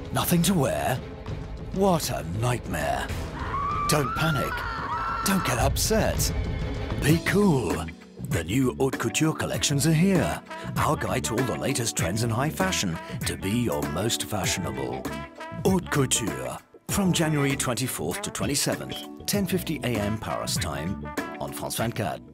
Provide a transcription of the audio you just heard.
Nothing to wear? What a nightmare. Don't panic. Don't get upset. Be cool. The new Haute Couture collections are here. Our guide to all the latest trends in high fashion to be your most fashionable. Haute Couture. From January 24th to 27th, 10:50 a.m. Paris time on France 24.